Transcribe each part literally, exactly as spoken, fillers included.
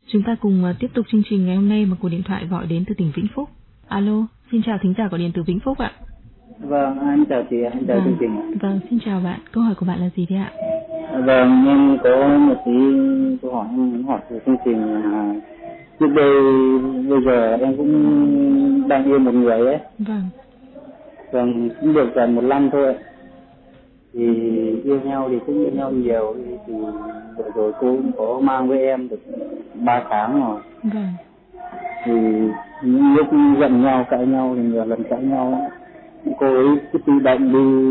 Chúng ta cùng uh, tiếp tục chương trình ngày hôm nay mà cuộc điện thoại gọi đến từ tỉnh Vĩnh Phúc. Alo, xin chào thính giả gọi điện từ Vĩnh Phúc ạ. Vâng, anh chào chị, anh chào chương trình. Vâng, xin chào bạn. Câu hỏi của bạn là gì thế ạ? Vâng, em có một tí câu hỏi em muốn hỏi về chương trình là trước đây bây giờ em cũng đang yêu một người ấy. Vâng. Vâng, cũng được gần một năm thôi. Thì yêu nhau thì cũng yêu nhau nhiều, thì vừa rồi cô cũng có mang với em được ba tháng rồi. Vâng. Thì những lúc giận nhau, cãi nhau thì nhiều lần cãi nhau, cô ấy cứ tự động đi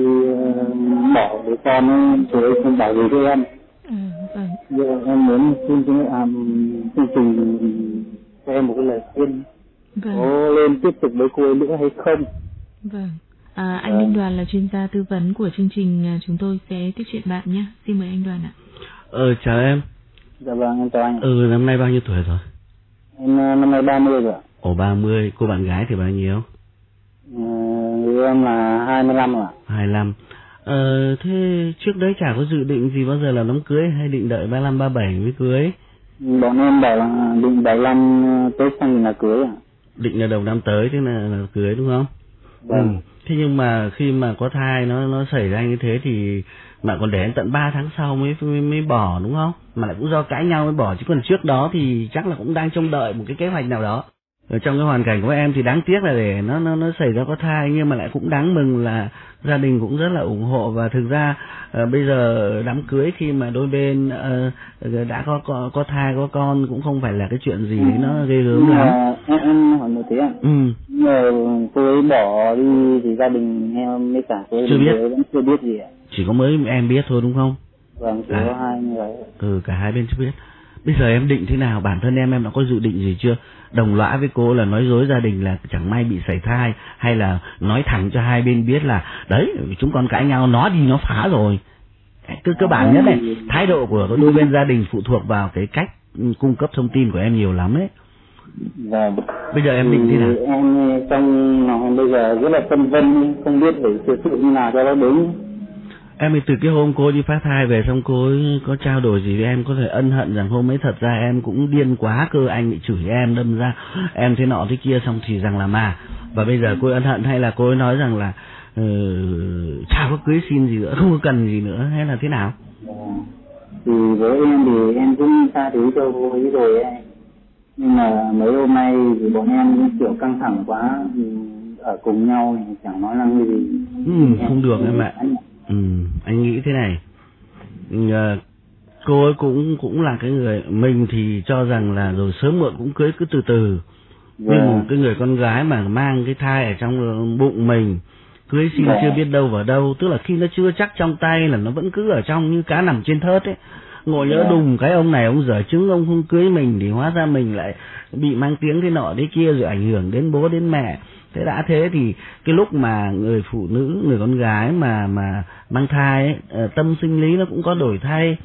uh, bỏ đứa con ấy, cô ấy không bảo gì với em. Ừ, vâng. Giờ em muốn xin chương um, chương trình cho em một cái lời khuyên. Vâng. Có lên tiếp tục với cô ấy nữa hay không? Vâng. À, anh Vâng. Minh Đoàn là chuyên gia tư vấn của chương trình, chúng tôi sẽ tiếp chuyện bạn nhé. Xin mời anh Đoàn ạ. Ờ, chào em. Dạ vâng, em chào anh. Ừ, năm nay bao nhiêu tuổi rồi? Em năm nay ba mươi rồi ạ. Ồ, ba mươi, cô bạn gái thì bao nhiêu? Ờ, người em là hai mươi lăm ạ. hai mươi lăm. Ờ, thế trước đấy chả có dự định gì bao giờ là đám cưới hay định đợi ba mươi lăm, ba mươi bảy mới cưới? Bọn em bảo là định bảy mươi lăm Tết xong là cưới ạ. Định là đầu năm tới, thế là, là cưới đúng không? Vâng. Ừ. Thế nhưng mà khi mà có thai nó nó xảy ra như thế thì bạn còn để đến tận ba tháng sau mới, mới mới bỏ đúng không? Mà lại cũng do cãi nhau mới bỏ, chứ còn trước đó thì chắc là cũng đang trông đợi một cái kế hoạch nào đó. Ở trong cái hoàn cảnh của em thì đáng tiếc là để nó nó nó xảy ra có thai, nhưng mà lại cũng đáng mừng là gia đình cũng rất là ủng hộ. Và thực ra uh, bây giờ đám cưới khi mà đôi bên uh, đã có, có có thai có con cũng không phải là cái chuyện gì đấy nó ghê gớm lắm. Em, em hỏi một tí ạ. Ừ. Nhờ cô ấy bỏ đi thì gia đình em với cả cô ấy chưa biết. vẫn chưa biết gì ạ. Chỉ có mới em biết thôi đúng không? Vâng, chỉ có hai người. Ừ, cả hai bên chưa biết. Bây giờ em định thế nào? Bản thân em em đã có dự định gì chưa? Đồng lõa với cô là nói dối gia đình là chẳng may bị sảy thai, hay là nói thẳng cho hai bên biết là đấy, chúng con cãi nhau, nó đi nó phá rồi. Cơ cơ bản nhất này, thái độ của đôi bên gia đình phụ thuộc vào cái cách cung cấp thông tin của em nhiều lắm ấy. Vâng. Bây giờ em định thế nào? Em trong lòng em bây giờ rất là phân vân, không biết phải xử sự như nào cho nó đúng. Em thì từ cái hôm cô đi phá thai về xong cô ấy có trao đổi gì với em, có thể ân hận rằng hôm ấy thật ra em cũng điên quá cơ, anh bị chửi em, đâm ra em thế nọ thế kia, xong thì rằng là mà. Và bây giờ cô ấy ân hận hay là cô ấy nói rằng là uh, chả có cưới xin gì nữa, không có cần gì nữa, hay là thế nào? À, thì với em thì em cũng tha thứ cho cô ấy rồi ấy. Nhưng mà mấy hôm nay thì bọn em kiểu căng thẳng quá, ở cùng nhau thì chẳng nói năng gì. Ừ, không được em ạ. Ừ, anh nghĩ thế này, uh, cô ấy cũng cũng là cái người, mình thì cho rằng là rồi sớm muộn cũng cưới, cứ từ từ. Nhưng một cái người con gái mà mang cái thai ở trong bụng mình, cưới xin chưa biết đâu vào đâu, tức là khi nó chưa chắc trong tay là nó vẫn cứ ở trong như cá nằm trên thớt ấy. Ngồi nhớ đùng cái ông này ông dở chứng, ông không cưới mình thì hóa ra mình lại bị mang tiếng thế nọ thế kia, rồi ảnh hưởng đến bố đến mẹ. Thế đã thế thì cái lúc mà người phụ nữ, người con gái mà mà mang thai ấy, tâm sinh lý nó cũng có đổi thay.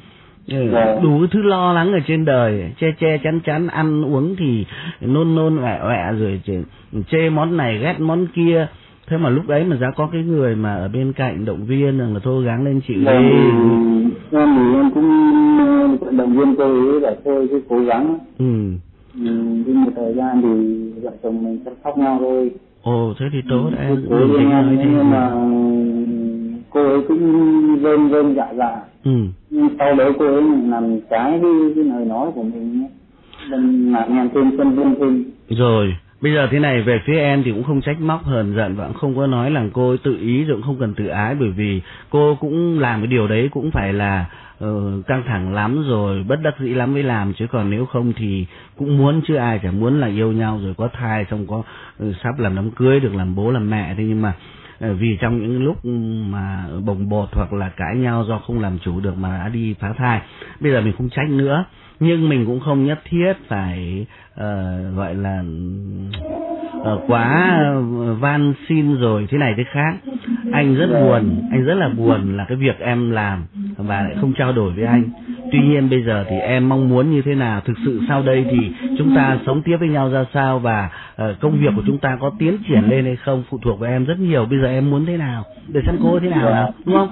Đủ cái thứ lo lắng ở trên đời, che che chắn chắn, ăn uống thì nôn nôn ọe ọe, rồi chê món này ghét món kia. Thế mà lúc đấy mà ra có cái người mà ở bên cạnh động viên rằng là thôi gắng lên chịu đi. Em thì em cũng động viên cô ấy là thôi cứ cố gắng. Ừ. Nhưng một thời gian thì vợ chồng mình chăm sóc nhau thôi. Ồ, thế thì tốt ừ, em. Cô ấy nói thế nhưng mà cô ấy cũng rên rên dạ dạ. Ừ. Nhưng sau đấy cô ấy làm trái đi cái lời nói của mình, đừng làm em thêm phân vân thêm. Rồi. Bây giờ thế này, về phía em thì cũng không trách móc hờn giận và cũng không có nói là cô ấy tự ý rồi cũng không cần tự ái, bởi vì cô cũng làm cái điều đấy cũng phải là uh, căng thẳng lắm rồi, bất đắc dĩ lắm mới làm, chứ còn nếu không thì cũng muốn, chứ ai chả muốn là yêu nhau rồi có thai xong có uh, sắp làm đám cưới được làm bố làm mẹ. Thế nhưng mà uh, vì trong những lúc mà bồng bột hoặc là cãi nhau do không làm chủ được mà đã đi phá thai, bây giờ mình không trách nữa. Nhưng mình cũng không nhất thiết phải uh, gọi là uh, quá uh, van xin rồi thế này thế khác. Anh rất buồn, anh rất là buồn là cái việc em làm và lại không trao đổi với anh. Tuy nhiên bây giờ thì em mong muốn như thế nào, thực sự sau đây thì chúng ta sống tiếp với nhau ra sao, và uh, công việc của chúng ta có tiến triển lên hay không phụ thuộc vào em rất nhiều. Bây giờ em muốn thế nào, để xem cô thế nào nào, đúng không?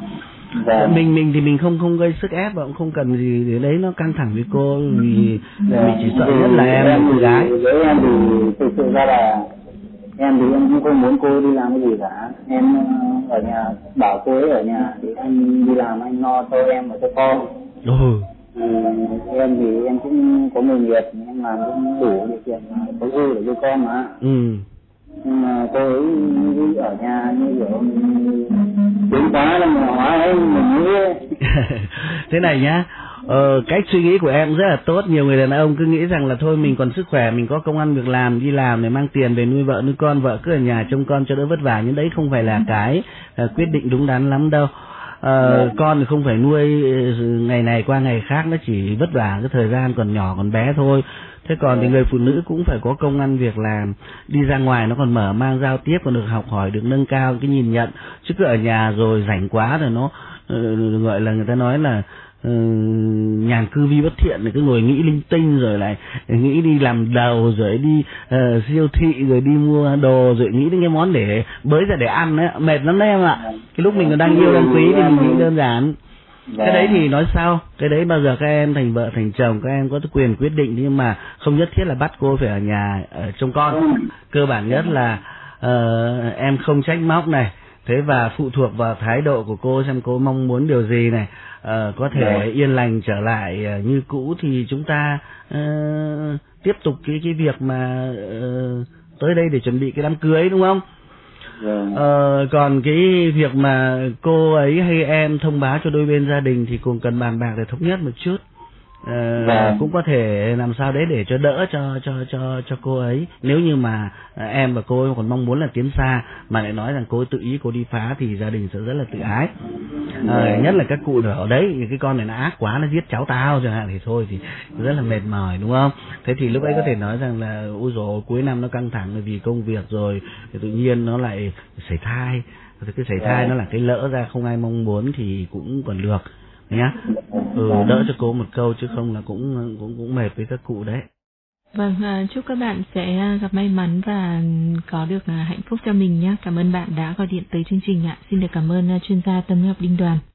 Vâng. Mình mình thì mình không không gây sức ép và cũng không cần gì để đấy nó căng thẳng với cô, vì Vâng. mình chỉ sợ nhất là em là cô gái. Với em thì thực sự ra là em thì em cũng không muốn cô đi làm cái gì cả. Em ở nhà bảo cô ấy ở nhà thì anh đi làm anh lo cho em và cho con. Ừ. Ừ, em thì em cũng có nghề nghiệp, em làm cũng đủ điều kiện có dư để cho con mà. Ừ. Nhưng mà cô ấy ở nhà như kiểu tiếng quá là mà hóa ấy mình nghĩ. Thế này nhá, ờ, cách suy nghĩ của em rất là tốt. Nhiều người đàn ông cứ nghĩ rằng là thôi mình còn sức khỏe, mình có công ăn việc làm, đi làm để mang tiền về nuôi vợ nuôi con, vợ cứ ở nhà trông con cho đỡ vất vả, nhưng đấy không phải là cái uh, quyết định đúng đắn lắm đâu. Ờ, con thì không phải nuôi ngày này qua ngày khác, nó chỉ vất vả cái thời gian còn nhỏ còn bé thôi. Thế còn thì người phụ nữ cũng phải có công ăn việc làm, đi ra ngoài nó còn mở mang giao tiếp, còn được học hỏi, được nâng cao cái nhìn nhận, chứ cứ ở nhà rồi rảnh quá rồi nó uh, gọi là người ta nói là uh, nhàn cư vi bất thiện, rồi cứ ngồi nghĩ linh tinh, rồi lại nghĩ đi làm đầu, rồi đi uh, siêu thị, rồi đi mua đồ, rồi nghĩ đến cái món để bới ra để ăn ấy, mệt lắm đấy em ạ. Cái lúc mình còn đang yêu đang quý thì mình nghĩ đơn giản. Cái đấy thì nói sao, cái đấy bao giờ các em thành vợ thành chồng các em có quyền quyết định, nhưng mà không nhất thiết là bắt cô phải ở nhà ở trông con. Cơ bản nhất là uh, em không trách móc này, thế và phụ thuộc vào thái độ của cô xem cô mong muốn điều gì này. Uh, có thể yên lành trở lại uh, như cũ thì chúng ta uh, tiếp tục cái cái việc mà uh, tới đây để chuẩn bị cái đám cưới, đúng không? Ờ, còn cái việc mà cô ấy hay em thông báo cho đôi bên gia đình thì cũng cần bàn bạc để thống nhất một chút. Ờ, Vâng. Cũng có thể làm sao đấy để cho đỡ cho cho cho cho cô ấy. Nếu như mà à, em và cô ấy còn mong muốn là tiến xa mà lại nói rằng cô ấy tự ý cô đi phá thì gia đình sẽ rất là tự ái. Ờ, nhất là các cụ ở đấy, cái con này nó ác quá, nó giết cháu tao chẳng hạn thì thôi thì rất là mệt mỏi, đúng không? Thế thì lúc ấy có thể nói rằng là ôi dồi cuối năm nó căng thẳng vì công việc rồi thì tự nhiên nó lại sảy thai. Thì cái sảy thai nó là cái lỡ ra không ai mong muốn thì cũng còn được nhá. Ừ, đỡ cho cô một câu chứ không là cũng cũng cũng mệt với các cụ đấy. Vâng, à, chúc các bạn sẽ gặp may mắn và có được à, hạnh phúc cho mình nhé. Cảm ơn bạn đã gọi điện tới chương trình ạ. Xin được cảm ơn à, chuyên gia tâm lý học Đinh Đoàn.